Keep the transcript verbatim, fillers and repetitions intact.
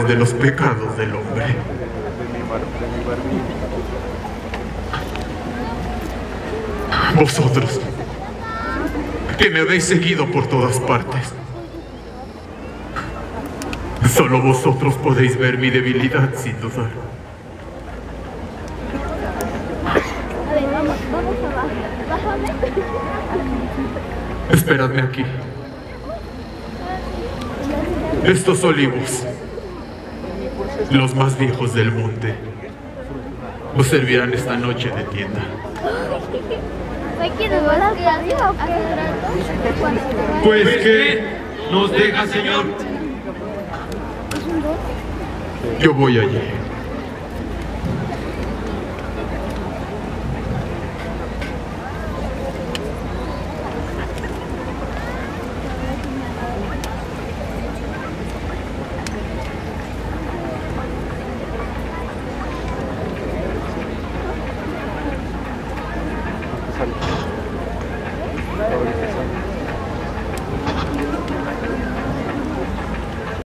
de los pecados del hombre. Vosotros, que me habéis seguido por todas partes, solo vosotros podéis ver mi debilidad sin dudar. A ver, vamos, vamos abajo. Bájame. Esperadme aquí. Estos olivos, los más viejos del monte, os servirán esta noche de tienda. ¿Me quieres volar para arriba o qué? Pues que nos deja, Señor. Yo voy allí. Sale.